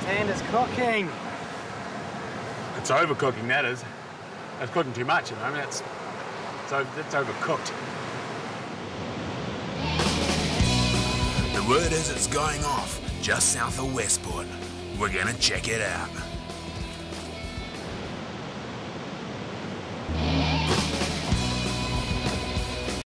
hand is cooking. It's overcooking, that is. It's cooking too much, you know. That's overcooked. The word is it's going off just south of Westport. We're gonna check it out.